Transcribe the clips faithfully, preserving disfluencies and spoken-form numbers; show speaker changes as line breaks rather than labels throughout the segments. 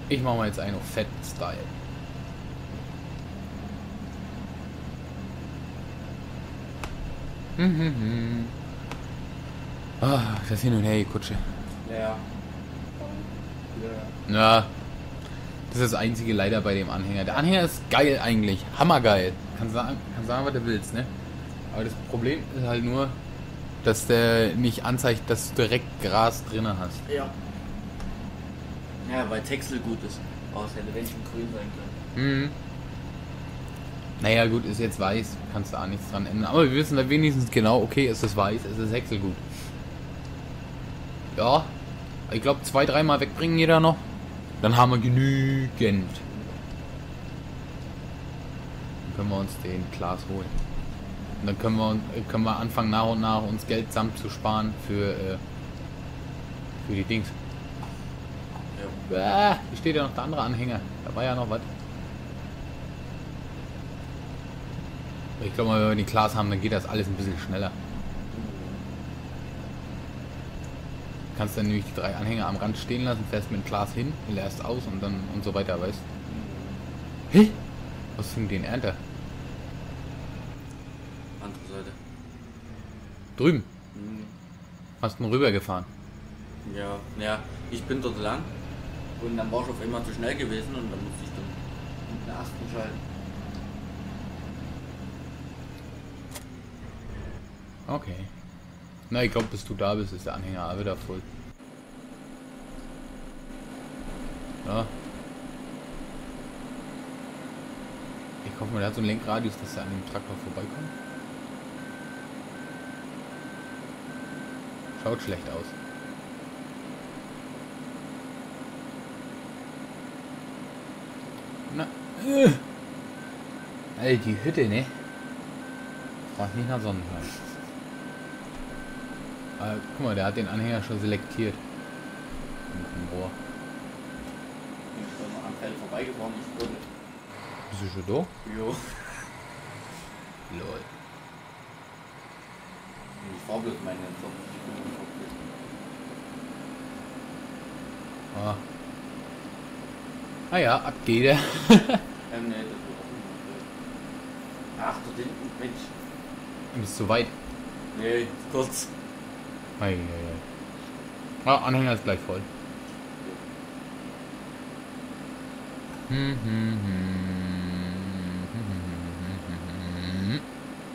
Ich mache mal jetzt einen auf Fett-Style. Hm, hm, hm. Ah, das Hin und Her, die Kutsche.
Ja.
Ja. Das ist das einzige leider bei dem Anhänger. Der Anhänger ist geil eigentlich. Hammergeil. Kann sagen, kann sagen, was du willst, ne? Aber das Problem ist halt nur, dass der nicht anzeigt, dass du direkt Gras drin hast.
Ja. Ja, weil Texel gut ist. Oh, es hätte wenn schon grün sein können.
Mhm. Naja gut, ist jetzt weiß, kannst du auch nichts dran ändern. Aber wir wissen da wenigstens genau, okay, es ist weiß, es ist Häckselgut. Ja, ich glaube zwei, dreimal wegbringen jeder noch. Dann haben wir genügend. Dann können wir uns den Glas holen. Und dann können wir, können wir anfangen nach und nach uns Geld samt zu sparen für, äh, für die Dings. Ja. Äh, hier steht ja noch der andere Anhänger. Da war ja noch was. Ich glaube mal, wenn wir die Glas haben, dann geht das alles ein bisschen schneller. Du kannst dann nämlich die drei Anhänger am Rand stehen lassen, fährst mit dem Glas hin, leerst aus und dann und so weiter, weißt du? Hä? Was für den Ernter?
Andere Seite.
Drüben.
Mhm.
Hast du rübergefahren?
Ja, ja, ich bin dort lang und dann war ich auf einmal zu schnell gewesen und dann musste ich dann mit einer achten schalten.
Okay. Na, ich glaube, bis du da bist, ist der Anhänger auch wieder voll. Ja. Ich hoffe mal, der hat so einen Lenkradius, dass er an dem Traktor vorbeikommt. Schaut schlecht aus. Na. Äh. Alter, die Hütte, ne? Frag nicht nach Sonnenschein. Aber guck mal, der hat den Anhänger schon selektiert. Im Rohr.
Ich bin am Feld vorbeigefahren, ich würde.
Bist du schon da?
Jo.
Lol.
Ich fahr bloß meine Job.
Ah. Ah ja, ab geht er.
Ähm, ne, das wird auch nicht. Ach, dort hinten, Mensch.
Du bist zu weit.
Nee, kurz.
Ei, ei, ei. Ah, Anhänger ist gleich voll. Hm, hm, hm, hm, hm, hm.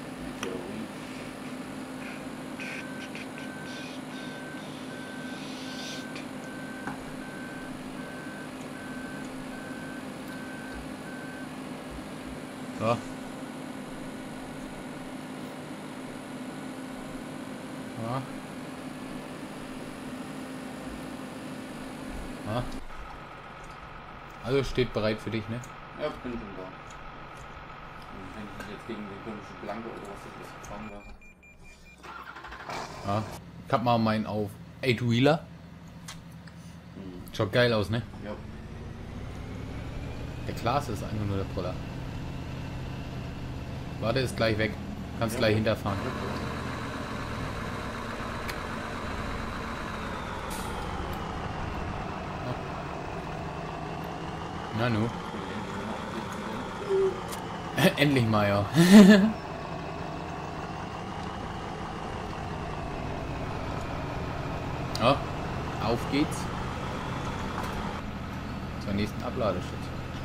So. Ja. Ja. Also steht bereit für dich, ne?
Ja, ich bin schon da. Und wenn ich jetzt gegen den komischen Blanco oder was das ist gefahren wäre.
Ja. Ich hab mal meinen auf acht Wheeler.
Mhm.
Schaut geil aus, ne?
Ja.
Der Glas ist einfach nur der Brüller. Warte, ist gleich weg. Kannst
Ja.
gleich hinterfahren. Na nu. Endlich mal, ja. Ja, auf geht's. Zur nächsten Abladestation.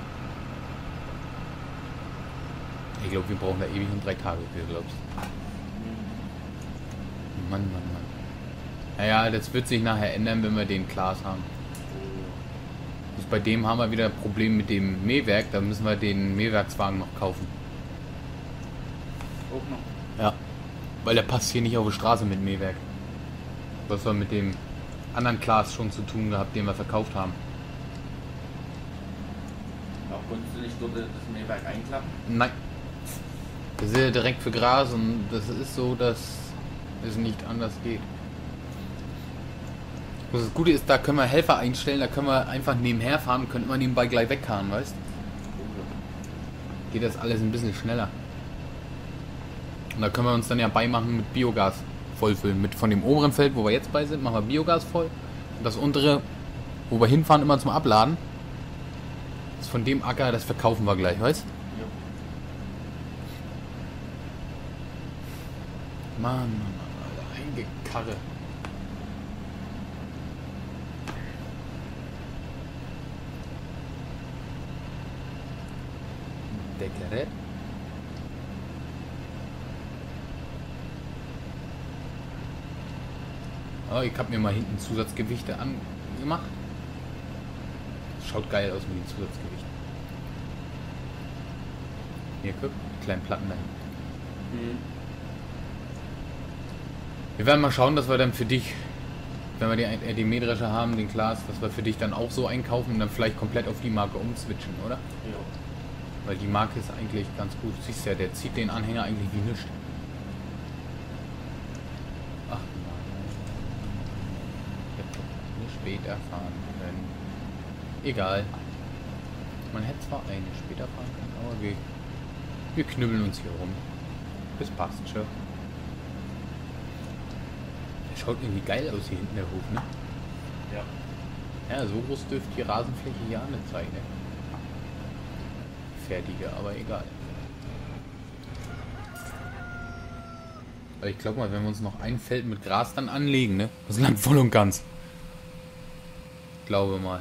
Ich glaube, wir brauchen da ewig und drei Tage für, glaubst du? Mann, Mann, Mann. Naja, das wird sich nachher ändern, wenn wir den Glas haben. Also bei dem haben wir wieder ein Problem mit dem Mähwerk, da müssen wir den Mähwerkswagen noch kaufen.
Auch noch.
Ja. Weil der passt hier nicht auf die Straße mit Mähwerk. Was wir mit dem anderen Glas schon zu tun gehabt, den wir verkauft haben.
Auch konntest du nicht dort das Mähwerk einklappen?
Nein. Das ist ja direkt für Gras und das ist so, dass es nicht anders geht. Das Gute ist, da können wir Helfer einstellen, da können wir einfach nebenher fahren und können immer nebenbei gleich wegfahren, weißt du? Geht das alles ein bisschen schneller. Und da können wir uns dann ja beimachen mit Biogas vollfüllen. Mit von dem oberen Feld, wo wir jetzt bei sind, machen wir Biogas voll. Und das untere, wo wir hinfahren, immer zum Abladen, Das von dem Acker, das verkaufen wir gleich, weißt?
Ja.
Mann, Mann, Mann, Alter, eingekarre. Deklariert. Oh, ich habe mir mal hinten Zusatzgewichte angemacht. Schaut geil aus mit den Zusatzgewichten. Hier, guck, die kleinen Platten da hinten.
Mhm.
Wir werden mal schauen, dass wir dann für dich, wenn wir die, äh, die Mähdrescher haben, den Klaas, dass wir für dich dann auch so einkaufen und dann vielleicht komplett auf die Marke umswitchen, oder?
Ja.
Weil die Marke ist eigentlich ganz gut. Du siehst ja, der zieht den Anhänger eigentlich wie nichts. Ach Mann. Ich hätte eine später fahren können. Egal. Man hätte zwar eine später fahren können, aber wir, wir knüppeln uns hier rum. Das passt schon. Der schaut irgendwie geil aus hier hinten, der Hof, ne?
Ja.
Ja, so groß dürfte die Rasenfläche hier auch nicht sein, ne? Fertige, aber egal. Aber ich glaube mal, wenn wir uns noch ein Feld mit Gras dann anlegen, ne? Das Land voll und ganz. Glaube mal.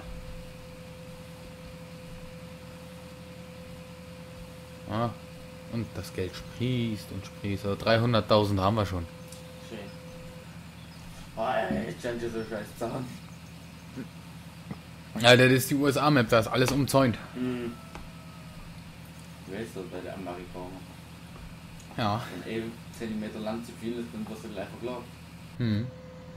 Ah, und das Geld sprießt und sprießt. Also dreihunderttausend haben wir schon.
Schön. Ah, ey, ich könnte so scheiß Zahn.
Alter, das ist die U S A-Map, da ist alles umzäunt.
Mhm. Weißt du, bei der Amerikaner.
Ja.
Wenn elf Zentimeter lang zu viel ist, dann wirst du gleich verklagt.
Hm.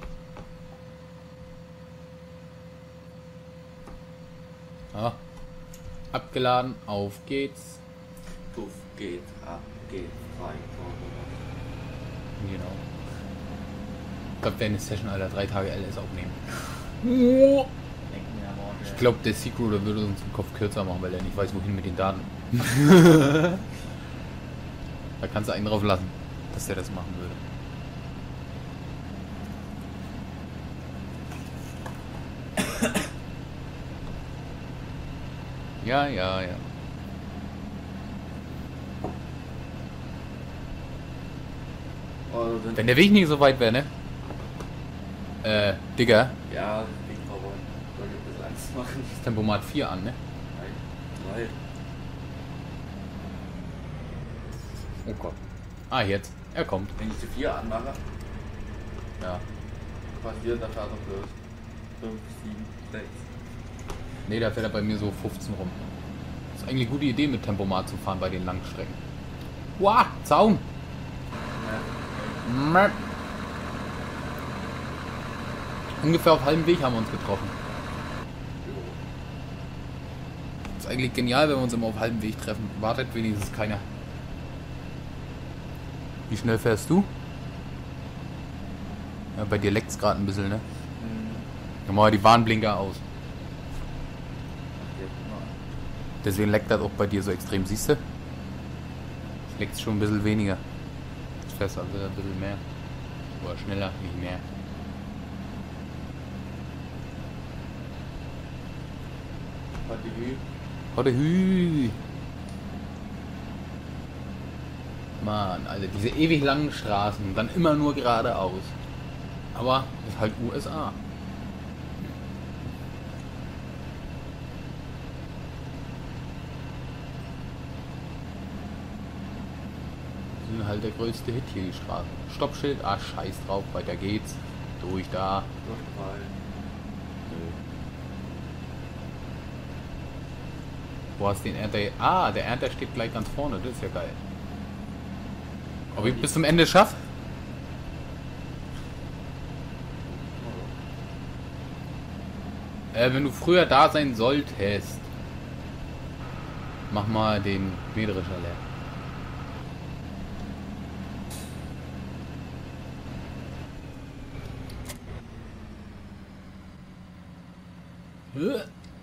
Ah. Abgeladen, auf geht's.
Puff, geht, ab, geht, frei,
Genau. Ich glaube, der eine Session, Alter, drei Tage L S aufnehmen. Ich glaube, der Secret würde uns den Kopf kürzer machen, weil er nicht weiß, wohin mit den Daten. Da kannst du einen drauf lassen, dass der das machen würde. Ja, ja, ja.
Oder sind
Wenn der Weg nicht so weit wäre, ne? Äh, Digga,
ja, Ding vorbei. Soll ich ein bisschen Angst machen?
das Tempomat vier an, ne?
Nein, drei.
Oh Gott. Ah, jetzt. Er kommt.
Wenn ich die vier anmache,
Ja.
passiert der Vater bloß fünf, sieben, sechs.
Ne, da fährt er bei mir so fünfzehn rum. Das ist eigentlich eine gute Idee, mit Tempomat zu fahren bei den langen Strecken. Wow, Zaun!
Ja.
Mäh. Ungefähr auf halbem Weg haben wir uns getroffen. Das ist eigentlich genial, wenn wir uns immer auf halbem Weg treffen. Wartet wenigstens keiner. Wie schnell fährst du? Ja, bei dir leckt es gerade ein bisschen, ne?
Mhm.
Dann machen wir die Warnblinker aus.
Jetzt mal.
Deswegen leckt das auch bei dir so extrem, siehst du? Es leckt schon ein bisschen weniger. Jetzt fährst du also ein bisschen mehr. Oder schneller, nicht mehr.
Warte, wie?
Heute hü. Mann, Alter, diese ewig langen Straßen, dann immer nur geradeaus. Aber das ist halt U S A. Das sind halt der größte Hit hier, die Straßen. Stoppschild, ah, scheiß drauf, weiter geht's. Durch da.
Durchgefallen.
Nö. Wo hast du den Ernter? Ah, der Ernter steht gleich ganz vorne, das ist ja geil. Ob ich bis zum Ende schaffe? Äh, wenn du früher da sein solltest, mach mal den Mähdrescher leer.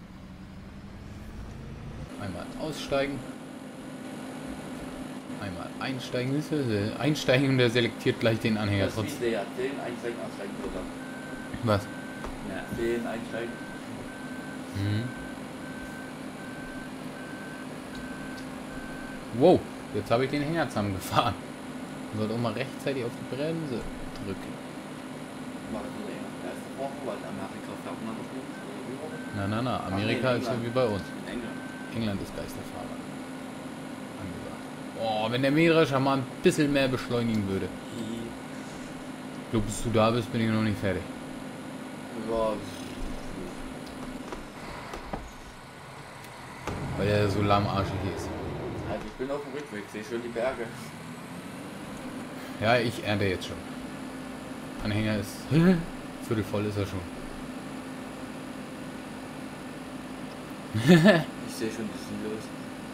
Einmal aussteigen. Einmal einsteigen. Einsteigen und der selektiert gleich den Anhänger
Das
trotzdem.
ist der zehn einsteigen, aussteigen oder?
Was?
Ja, zehn einsteigen.
Mhm. Wow, jetzt habe ich den Hänger zusammengefahren. Ich sollte auch mal rechtzeitig auf die Bremse drücken.
War das so eher das erste Woche, weil in Amerika fährt man noch nicht rüber.
Na, na, na, Amerika
Ach, nee,
ist so
England.
wie bei uns.
In England.
England ist Geisterfahrer. Angesagt. Oh, wenn der Mähdrescher mal ein bisschen mehr beschleunigen würde. Ich glaube, bis du da bist, bin ich noch nicht fertig.
Ja,
Weil er so lahmarschig ist.
also ich bin auf dem Rückweg, sehe schon die Berge.
Ja, ich ernte jetzt schon. Anhänger ist viertel voll ist er schon.
Ich sehe schon, das ist los.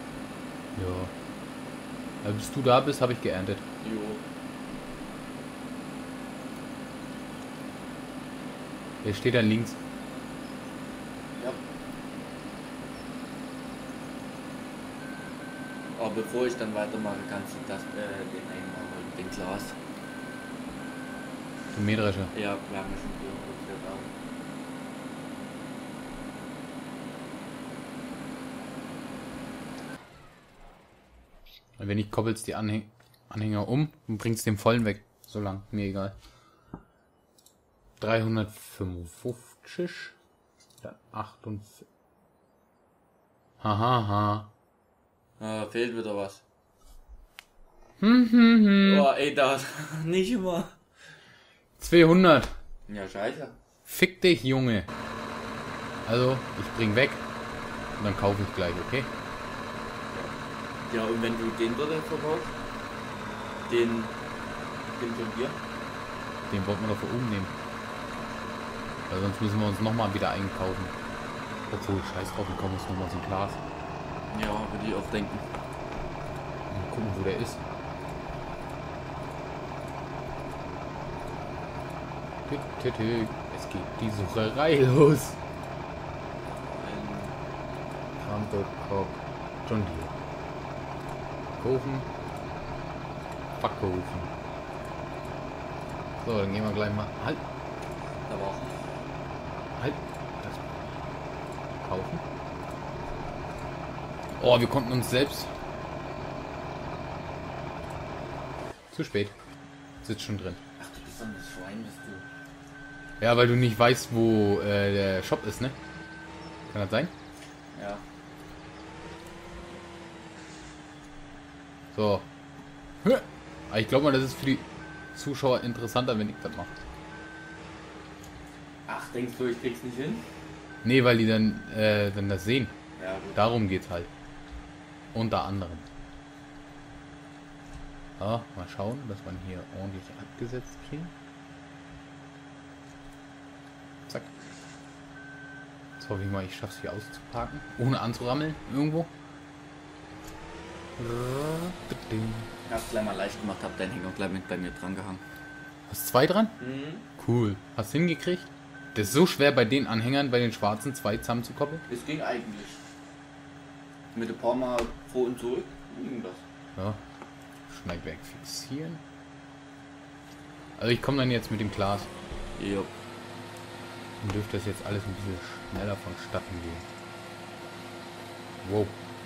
Ja. Also bis du da bist, habe ich geerntet.
Jo.
Der steht dann links.
Ja. Aber bevor ich dann weitermache, kannst du das, äh, den einmal, den Glas.
Der Mähdrescher.
Ja, wir haben ja schon gehört, dass wir da.
Wenn ich koppelst die Anhäng Anhänger um und bringst den vollen weg. So lang, mir egal. dreihundertfünfundfünfzig. Dann achtundvierzig. Haha, ha.
Ah, fehlt wieder was.
Hm, hm, hm.
Oh, ey, da. Nicht immer.
zweihundert.
Ja, scheiße.
Fick dich, Junge. Also, ich bring weg. Und dann kaufe ich gleich, okay?
Ja, und wenn du den dort verkaufst, den, den von dir,
Den wollten wir doch von oben nehmen. Weil sonst müssen wir uns nochmal wieder einkaufen. Obwohl, scheiß drauf, wir kommen uns nochmal zum Glas.
ja, würde ich auch denken.
Mal gucken, wo der ist. Tü, tü, tü. Es geht die Sucherei los.
Ein,
Krampe-Korb. John Deere. Kaufen. Verkaufen. So, dann gehen wir gleich mal. Halt,
da war
halt. Das kaufen. Oh, wir konnten uns selbst. Zu spät. Sitzt schon drin.
Ach, du bist so ein Schwein, bist du.
Ja, weil du nicht weißt, wo äh, der Shop ist, ne? Kann das sein?
Ja.
So. Aber ich glaube mal, das ist für die Zuschauer interessanter, wenn ich das mache.
Ach, denkst du, ich krieg's nicht hin?
Nee, weil die dann, äh, dann das sehen.
Ja, gut.
Darum geht's halt. Unter anderem. So, mal schauen, dass man hier ordentlich abgesetzt kriegt. Zack. Jetzt hoffe ich mal, ich schaffe es hier auszuparken. Ohne anzurammeln irgendwo.
Ich hab's gleich mal leicht gemacht, hab deinen Hänger gleich mit bei mir dran gehangen.
Hast zwei dran?
Mhm.
Cool. Hast du hingekriegt? Das ist so schwer bei den Anhängern, bei den schwarzen zwei zusammen zu koppeln.
Es ging eigentlich. Mit ein paar Mal vor und zurück ging das.
Ja. Schneidwerk fixieren. Also ich komme dann jetzt mit dem Glas.
Ja.
Dann dürfte das jetzt alles ein bisschen schneller vonstatten gehen. Wow.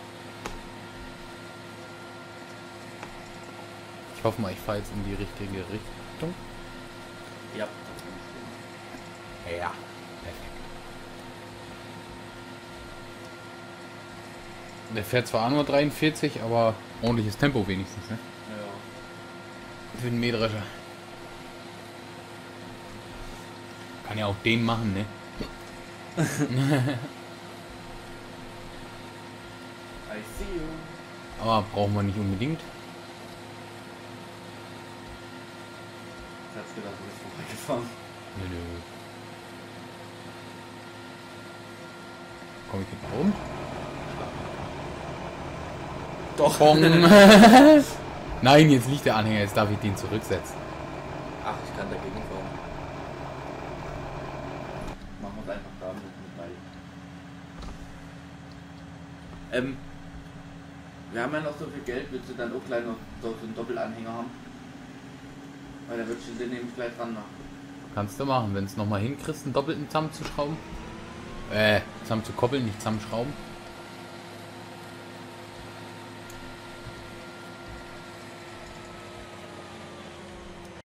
Ich hoffe mal, ich fahre jetzt in die richtige Richtung.
Ja.
Ja. Perfekt. Der fährt zwar nur dreiundvierzig, aber ordentliches Tempo wenigstens, ne?
Ja.
Für den Mähdrescher. Kann ja auch den machen, ne?
I see you.
Aber brauchen wir nicht unbedingt.
Ich hab's gedacht, du bist vorbeigefahren.
Nö, nö. Komm ich hinten rum?
Doch.
Bong. Nein, jetzt liegt der Anhänger, jetzt darf ich den zurücksetzen.
Ach, ich kann dagegen fahren. Machen wir es einfach da mit, mit rein. Ähm, wir haben ja noch so viel Geld, willst du dann auch gleich noch so einen Doppelanhänger haben? Weil da würdest du den nämlich gleich dran machen.
Kannst du machen, wenn es nochmal hinkriegst, einen doppelten zusammenzuschrauben. Äh, zusammen zu koppeln, nicht zusammenschrauben.